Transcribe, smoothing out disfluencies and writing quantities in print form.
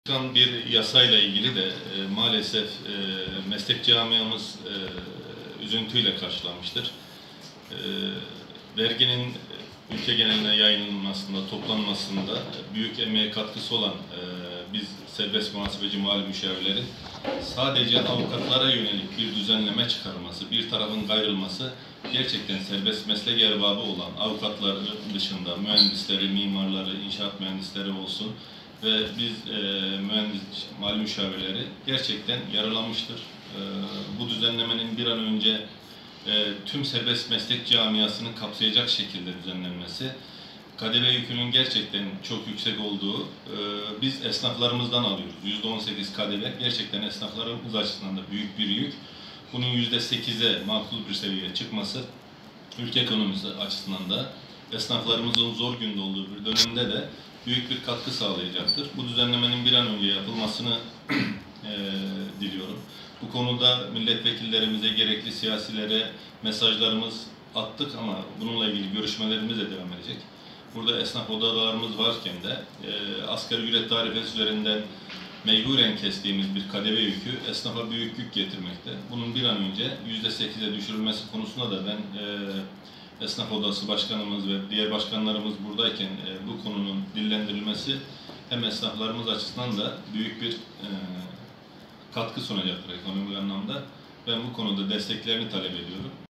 Çıkan bir yasayla ilgili de maalesef meslek camiamız üzüntüyle karşılanmıştır. Verginin ülke geneline yayınlanmasında, toplanmasında büyük emeğe katkısı olan biz serbest muhasebeci mali müşavirlerin sadece avukatlara yönelik bir düzenleme çıkarılması, bir tarafın gayrılması gerçekten serbest meslek erbabı olan avukatların dışında mühendisleri, mimarları, inşaat mühendisleri olsun ve biz mühendis, mali müşavirleri gerçekten yaralanmıştır. Bu düzenlemenin bir an önce tüm serbest meslek camiasını kapsayacak şekilde düzenlenmesi, KDV yükünün gerçekten çok yüksek olduğu, biz esnaflarımızdan alıyoruz. %18 KDV gerçekten esnaflarımız açısından da büyük bir yük. Bunun %8'e makul bir seviyeye çıkması, ülke ekonomisi açısından da esnaflarımızın zor günde olduğu bir dönemde de büyük bir katkı sağlayacaktır. Bu düzenlemenin bir an önce yapılmasını diliyorum. Bu konuda milletvekillerimize, gerekli siyasilere mesajlarımız attık ama bununla ilgili görüşmelerimiz de devam edecek. Burada esnaf odalarımız varken de asgari ücret tarifesi üzerinden mecburen kestiğimiz bir KDV yükü esnafa büyük yük getirmekte. Bunun bir an önce %8'e düşürülmesi konusunda da ben Esnaf Odası Başkanımız ve diğer başkanlarımız buradayken bu konunun dillendirilmesi hem esnaflarımız açısından da büyük bir katkı sunacaktır ekonomik anlamda. Ben bu konuda desteklerini talep ediyorum.